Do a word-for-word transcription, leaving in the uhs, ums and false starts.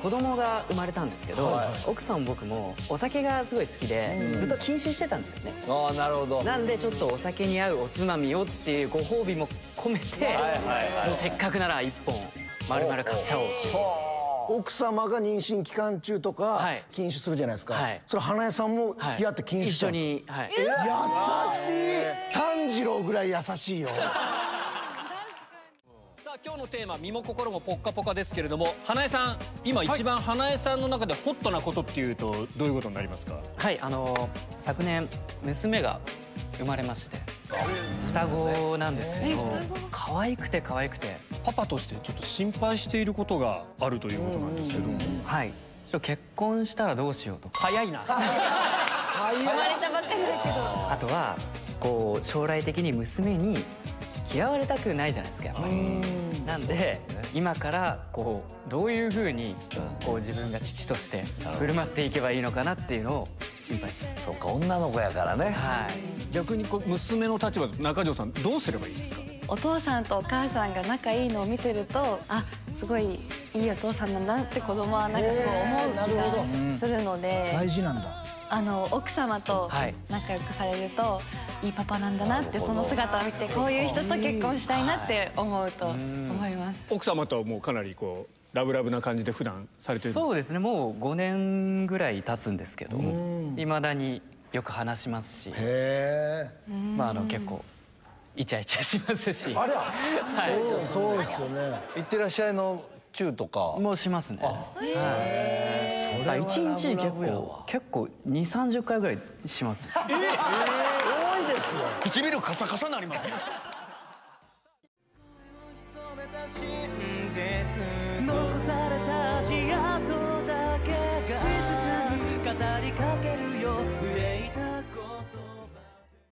子供が生まれたんですけど、奥さんも僕もお酒がすごい好きでずっと禁酒してたんですよね。 ああ、なるほど。 なんでちょっとお酒に合うおつまみをっていうご褒美も込めて、もうせっかくなら一本丸々買っちゃおう。 奥様が妊娠期間中とか禁酒するじゃないですか。それ花江さんも付き合って禁酒したんですか？ 一緒に。 優しい。炭治郎ぐらい優しいよ。 今日のテーマ、身も心もポッカポカですけれども、花江さん、今一番花江さんの中でホットなことっていうと、どういうことになりますか？ はい、あの、昨年、娘が生まれまして、双子なんですけど、可愛くて可愛くて。 パパとしてちょっと心配していることがあるということなんですけども。 はい。結婚したらどうしようとか。 早いな。 生まれたばっかりだけど。 あとは、こう、将来的に娘に嫌われたくないじゃないですか、やっぱり。なんで今からこうどういうふうにこう自分が父として振る舞っていけばいいのかなっていうのを心配してます。 そうか、女の子やからね。 はい。 逆にこう娘の立場で中条さんどうすればいいですか？ お父さんとお母さんが仲いいのを見てると、あ、すごいいいお父さんなんだって子供はなんかすごい思う気がするので。 大事なんだ。 あの奥様と仲良くされると、いいパパなんだなって、その姿を見てこういう人と結婚したいなって思うと思います。 奥様とはもうかなりこうラブラブな感じで普段されてるんですか？ そうですね、もうごねんぐらい経つんですけど、いまだによく話しますし、まああの結構イチャイチャしますし。 あれはそうですよね。 いってらっしゃいのチューとかもうしますね。一日結構結構に、さんじゅっかいぐらいします。 多いですよ。 唇カサカサになりますね。